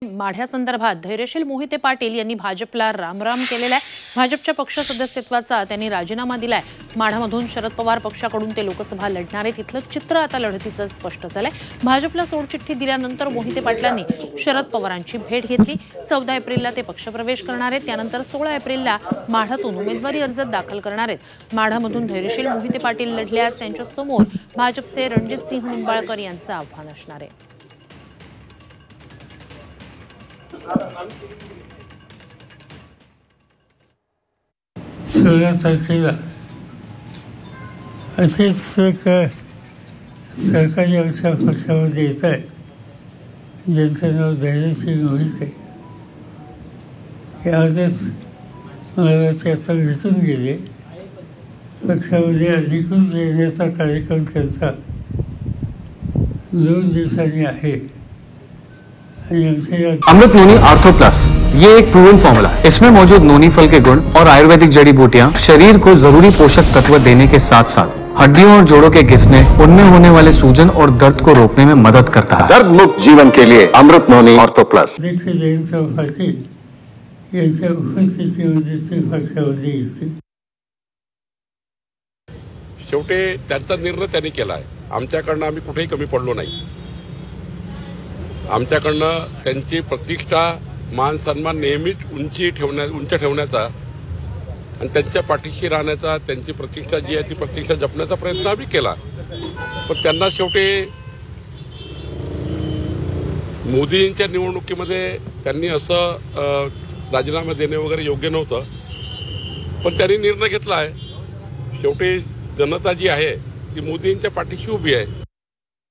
माढ्यासंदर्भात धैर्यशील मोहिते पाटील यांनी भाजपला रामराम केलेला आहे। भाजपच्या पक्ष सदस्यत्वाचा त्यांनी राजीनामा दिलाय। माढ्यामधून शरद पवार पक्षाकडून ते लोकसभा लढणार आहेत। इथलं चित्र आता लढतीचं स्पष्ट झालंय। भाजपला सोडचिठ्ठी दिल्यानंतर मोहिते पाटलांनी शरद पवारांची भेट घेतली। 14 एप्रिलला ते पक्षप्रवेश करणार आहेत। त्यानंतर 16 एप्रिलला माढ्यातून उमेदवारी अर्ज दाखल करणार आहेत। माढ्यामधून धैर्यशील मोहिते पाटील लढल्यास त्यांच्या समोर भाजपचे रणजितसिंह निंबाळकर यांचं आव्हान असणार आहे। तारखेला असेच सरकारी आमच्या पक्षामध्ये येत आहे, ज्यांचं नाव धैर्यशील मोहिते। यावरच मला ते आता भेटून गेले। पक्षामध्ये अधिकृत येण्याचा कार्यक्रम त्यांचा 2 दिवसांनी आहे। अमृत नोनी आर्थो प्लस ये एक प्रूवन फॉर्मूला है। इसमें मौजूद नोनी फल के गुण और आयुर्वेदिक जड़ी बूटियां शरीर को जरूरी पोषक तत्व देने के साथ साथ हड्डियों और जोड़ों के घिसने, उनमें होने वाले सूजन और दर्द को रोकने में मदद करता है। दर्द मुक्त जीवन के लिए अमृत नोनी आर्थो प्लस। शेवटी त्यांचा निर्णय त्यांनी केला आहे। आमच्याकडनं आम्ही कुठेही कमी पडलो नाही। आमच्याकडनं त्यांची प्रतिष्ठा मान सन्मान नेहमीच उंच ठेवण्याचा आणि त्यांच्या पाठीशी राहण्याचा, त्यांची प्रतिष्ठा जी आहे ती प्रतिष्ठा जपण्याचा प्रयत्न आम्ही केला। पण त्यांना शेवटी मोदींच्या निवडणुकीमध्ये त्यांनी असं राजीनामा देणे वगैरे योग्य नव्हतं, पण त्यांनी निर्णय घेतला आहे। शेवटी जनता जी आहे ती मोदींच्या पाठीशी उभी आहे।